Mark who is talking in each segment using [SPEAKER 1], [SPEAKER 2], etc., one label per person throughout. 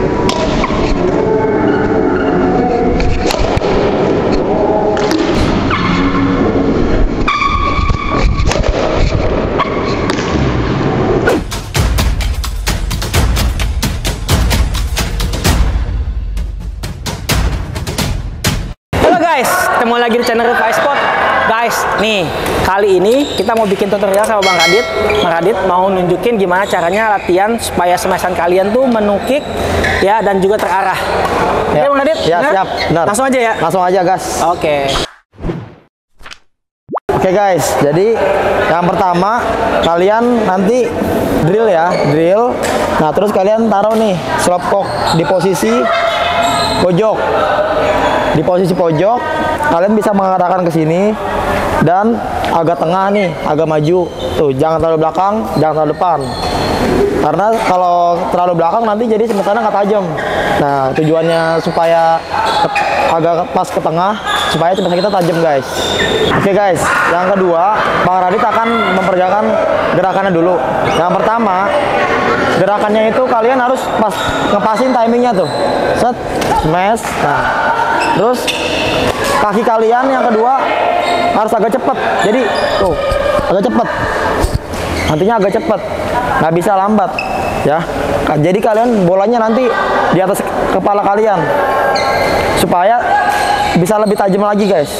[SPEAKER 1] Guys, ketemu lagi di channel Rifai Sport. Guys, nih kali ini kita mau bikin tutorial sama Bang Radit. Bang Radit mau nunjukin gimana caranya latihan supaya smashan kalian tuh menukik ya dan juga terarah. Ya, Bang Radit?
[SPEAKER 2] Ya, siap. Benar.
[SPEAKER 1] Langsung aja ya.
[SPEAKER 2] Langsung aja, guys.
[SPEAKER 1] Oke.
[SPEAKER 2] Oke, guys. Jadi yang pertama kalian nanti drill ya, drill. Nah, terus kalian taruh nih slop cock di posisi pojok. Di posisi pojok, kalian bisa mengarahkan ke sini dan agak tengah nih, agak maju. Tuh, jangan terlalu belakang, jangan terlalu depan. Karena kalau terlalu belakang nanti jadi semesannya nggak tajam. Nah, tujuannya supaya agak pas ke tengah, supaya semesan kita tajam, guys. Oke, guys. Yang kedua, Bang Radit akan memperagakan gerakannya dulu. Yang pertama, gerakannya itu kalian harus pas ngepasin timingnya tuh. Set, smash. Nah, terus kaki kalian yang kedua harus agak cepet. Jadi tuh agak cepet. Nantinya agak cepet, nggak bisa lambat ya. Jadi kalian bolanya nanti di atas kepala kalian supaya bisa lebih tajam lagi, guys.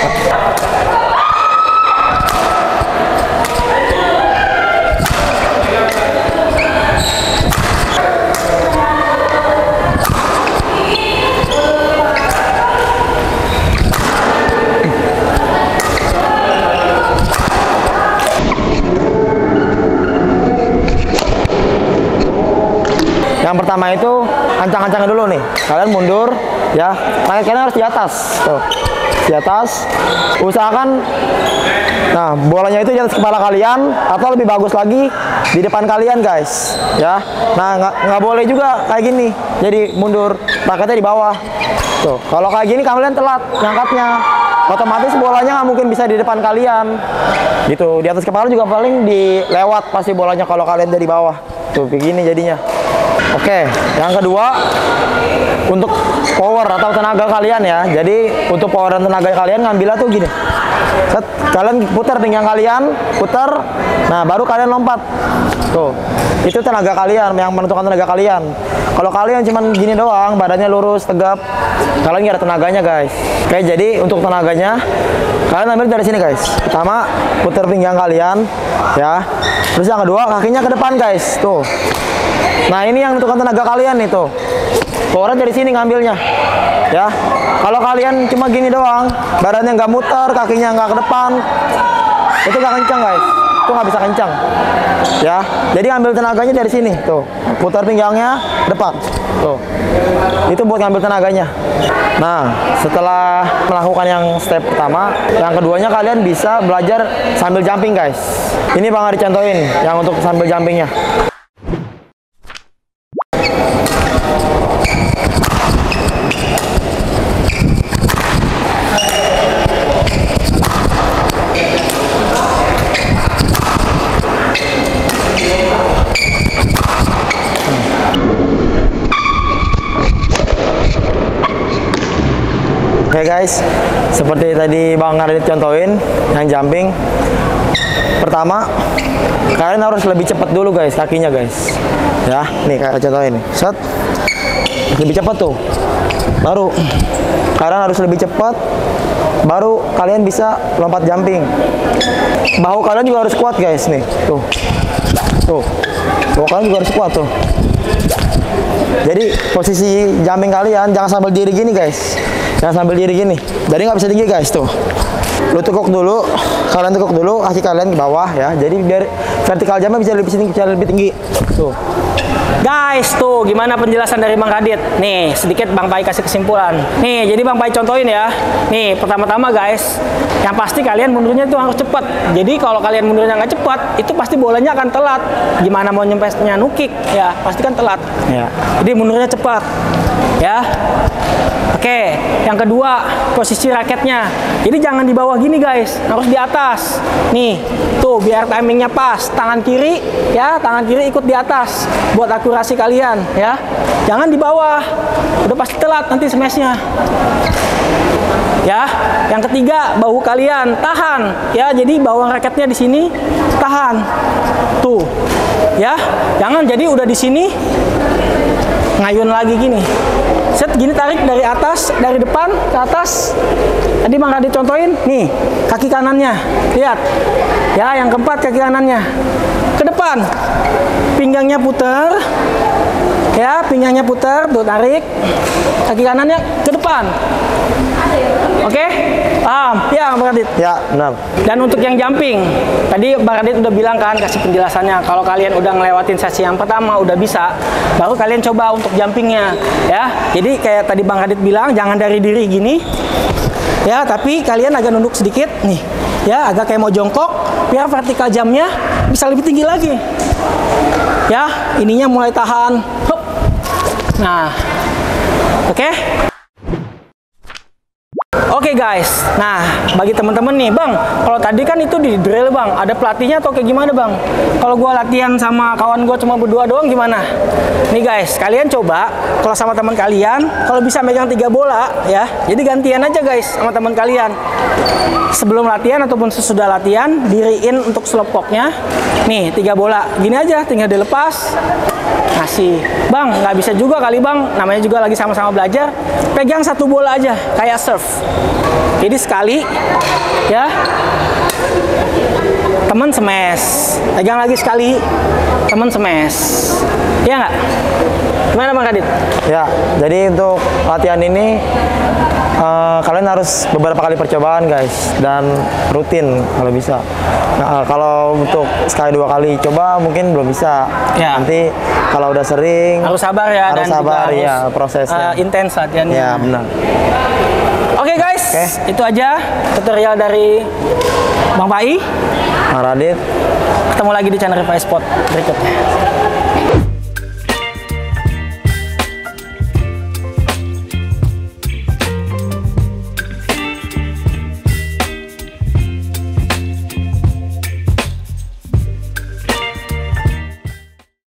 [SPEAKER 2] Yang pertama itu ancang-ancangnya dulu nih. Kalian mundur ya. Tangan kalian harus di atas. Tuh. Di atas. Usahakan nah, bolanya itu di atas kepala kalian atau lebih bagus lagi di depan kalian, guys. Ya. Nah, nggak boleh juga kayak gini. Jadi mundur, raketnya di bawah. Tuh. Kalau kayak gini kalian telat ngangkatnya. Otomatis bolanya nggak mungkin bisa di depan kalian. Gitu. Di atas kepala juga paling dilewat pasti bolanya kalau kalian dari bawah. Tuh, begini jadinya. Oke, yang kedua untuk power atau tenaga kalian ya. Jadi untuk power dan tenaga kalian ngambilnya tuh gini. Set, kalian putar pinggang kalian, putar. Nah, baru kalian lompat. Tuh, itu tenaga kalian yang menentukan tenaga kalian. Kalau kalian cuman gini doang, badannya lurus, tegap, kalian nggak ada tenaganya, guys. Oke, jadi untuk tenaganya kalian ambil dari sini, guys. Pertama, putar pinggang kalian, ya. Terus yang kedua, kakinya ke depan, guys. Tuh. Nah, ini yang menentukan tenaga kalian nih, tuh. Powernya dari sini ngambilnya, ya. Kalau kalian cuma gini doang, badannya nggak muter, kakinya nggak ke depan, itu nggak kencang, guys. Itu nggak bisa kencang, ya. Jadi ambil tenaganya dari sini, tuh. Putar pinggangnya depan, tuh. Itu buat ngambil tenaganya. Nah, setelah melakukan yang step pertama, yang keduanya kalian bisa belajar sambil jumping, guys. Ini Bang Adi contohin yang untuk sambil jumpingnya. Oke, guys, seperti tadi Bang Radit contohin yang jumping. Pertama, kalian harus lebih cepat dulu, guys, kakinya, guys. Ya, nih kayak contohin nih. Set. Lebih cepat tuh. Baru kalian harus lebih cepat, baru kalian bisa lompat jumping. Bahu kalian juga harus kuat, guys, nih. Tuh. Tuh. Bahu kalian juga harus kuat tuh. Jadi posisi jumping kalian jangan sambil diri gini, guys. Jangan sambil diri gini. Jadi nggak bisa tinggi, guys, tuh. Lu tekuk dulu, kalian tekuk dulu, kaki kalian ke bawah ya. Jadi biar vertikal jamnya bisa lebih tinggi. Tuh.
[SPEAKER 1] Guys, tuh gimana penjelasan dari Bang Radit? Nih, sedikit Bang Pai kasih kesimpulan. Nih, jadi Bang Pai contohin ya. Nih, pertama-tama guys, yang pasti kalian mundurnya itu harus cepat. Jadi kalau kalian mundurnya nggak cepat, itu pasti bolanya akan telat. Gimana mau nyempesnya nukik? Ya, pasti kan telat. Ya. Jadi mundurnya cepat. Ya. Oke, yang kedua, posisi raketnya. Jadi jangan di bawah gini guys, harus di atas. Nih, tuh biar timingnya pas. Tangan kiri, ya, tangan kiri ikut di atas. Buat akurasi kalian, ya. Jangan di bawah, udah pasti telat nanti smashnya. Ya, yang ketiga, bahu kalian tahan. Ya, jadi bawah raketnya di sini, tahan. Tuh, ya, jangan jadi udah di sini, ngayun lagi gini. Set gini, tarik dari atas, dari depan ke atas. Tadi Bang Radit contohin, nih kaki kanannya, lihat. Ya, yang keempat kaki kanannya ke depan, pinggangnya putar. Ya, pinggangnya putar, tuh tarik. Kaki kanannya ke depan. Oke, paham? Ya, Bang Radit.
[SPEAKER 2] Ya, benar.
[SPEAKER 1] Dan untuk yang jumping, tadi Bang Radit udah bilang kan, kasih penjelasannya. Kalau kalian udah ngelewatin sesi yang pertama, udah bisa, baru kalian coba untuk jumpingnya, ya. Jadi kayak tadi Bang Radit bilang, jangan dari diri gini, ya. Tapi kalian agak nunduk sedikit, nih, ya, agak kayak mau jongkok, biar vertikal jamnya bisa lebih tinggi lagi. Ya, ininya mulai tahan. Hop. Nah, oke. Oke guys, nah bagi teman-teman nih Bang, kalau tadi kan itu di drill Bang, ada pelatihnya atau kayak gimana Bang? Kalau gua latihan sama kawan gua cuma berdua doang gimana? Nih guys, kalian coba kalau sama teman kalian, kalau bisa megang 3 bola ya, jadi gantian aja guys sama teman kalian. Sebelum latihan ataupun sesudah latihan, diriin untuk slopcocknya, nih 3 bola, gini aja, tinggal dilepas, ngasih. Bang, nggak bisa juga kali Bang, namanya juga lagi sama-sama belajar, pegang 1 bola aja, kayak surf. Jadi sekali, ya, temen smash, pegang lagi sekali, temen smash, ya nggak? Gimana Bang Radit?
[SPEAKER 2] Ya, jadi untuk latihan ini kalian harus beberapa kali percobaan guys, dan rutin kalau bisa. Nah, kalau untuk sekali 2 kali coba mungkin belum bisa.
[SPEAKER 1] Ya.
[SPEAKER 2] Nanti kalau udah sering
[SPEAKER 1] Harus sabar ya,
[SPEAKER 2] harus
[SPEAKER 1] dan
[SPEAKER 2] sabar
[SPEAKER 1] juga
[SPEAKER 2] ya
[SPEAKER 1] harus,
[SPEAKER 2] prosesnya.
[SPEAKER 1] intens latihannya.
[SPEAKER 2] Ya, benar.
[SPEAKER 1] Oke guys, itu aja tutorial dari Bang Pai.
[SPEAKER 2] Bang Radit.
[SPEAKER 1] Ketemu lagi di channel Pai Sport berikutnya.